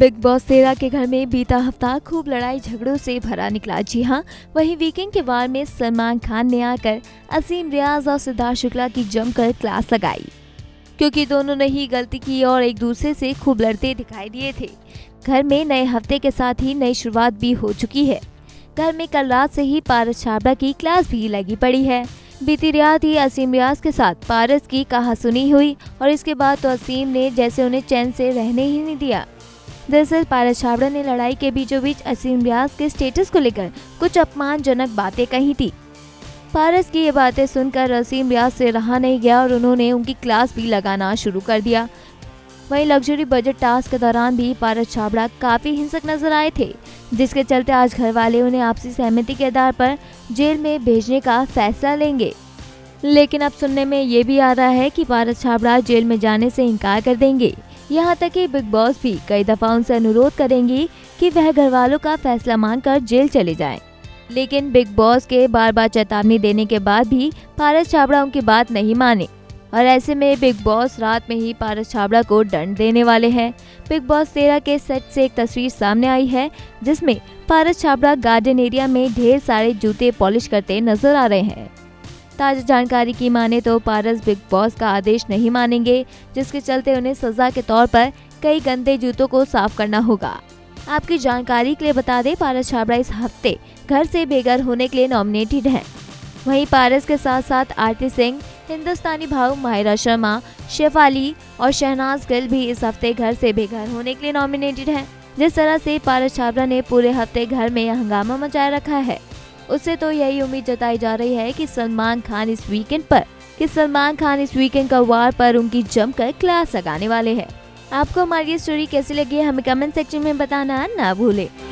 Big boss 13 के घर में बीता हफ्ता खूब लड़ाई झगड़ों से भरा निकला। जी हाँ, वहीं वीकेंड के वार में सलमान खान ने आकर असीम, रियाज और सिद्धार्थ शुक्ला की जमकर क्लास लगाई, क्योंकि दोनों ने ही गलती की और एक दूसरे से खूब लड़ते दिखाई दिए थे। घर में नए हफ्ते के साथ ही नई शुरुआत भी हो चुकी है। घर में कल रात से ही पारस छाबड़ा की क्लास भी लगी पड़ी है। बीती रात ही असीम, रियाज के साथ पारस की कहासुनी हुई और इसके बाद तो असीम ने जैसे उन्हें चैन से रहने ही नहीं दिया। दरअसल पारस छाबड़ा ने लड़ाई के बीचों बीच असीम, रियाज के स्टेटस को लेकर कुछ अपमानजनक बातें कही थी। पारस की ये बातें सुनकर असीम, रियाज से रहा नहीं गया और उन्होंने उनकी क्लास भी लगाना शुरू कर दिया। वहीं लग्जरी बजट टास्क के दौरान भी पारस छाबड़ा काफी हिंसक नजर आए थे, जिसके चलते आज घर वाले उन्हें आपसी सहमति के आधार पर जेल में भेजने का फैसला लेंगे। लेकिन अब सुनने में ये भी आ रहा है कि पारस छाबड़ा जेल में जाने से इनकार कर देंगे। यहाँ तक कि बिग बॉस भी कई दफा उनसे अनुरोध करेंगी कि वह घर वालों का फैसला मानकर जेल चले जाएं। लेकिन बिग बॉस के बार बार चेतावनी देने के बाद भी पारस छाबड़ा उनकी बात नहीं माने और ऐसे में बिग बॉस रात में ही पारस छाबड़ा को दंड देने वाले हैं। बिग बॉस 13 के सेट से एक तस्वीर सामने आई है, जिसमें पारस छाबड़ा गार्डन एरिया में ढेर सारे जूते पॉलिश करते नजर आ रहे हैं। ताजा जानकारी की माने तो पारस बिग बॉस का आदेश नहीं मानेंगे, जिसके चलते उन्हें सजा के तौर पर कई गंदे जूतों को साफ करना होगा। आपकी जानकारी के लिए बता दें, पारस छाबड़ा इस हफ्ते घर से बेघर होने के लिए नॉमिनेटेड हैं। वहीं पारस के साथ साथ आरती सिंह, हिंदुस्तानी भाव माहिरा शर्मा, शेफाली और शहनाज गिल भी इस हफ्ते घर से बेघर होने के लिए नॉमिनेटेड हैं। जिस तरह से पारस छाबड़ा ने पूरे हफ्ते घर में हंगामा मचाए रखा है, उससे तो यही उम्मीद जताई जा रही है कि सलमान खान इस वीकेंड का वार पर उनकी जमकर क्लास लगाने वाले हैं। आपको हमारी ये स्टोरी कैसी लगी है हमें कमेंट सेक्शन में बताना ना भूलें।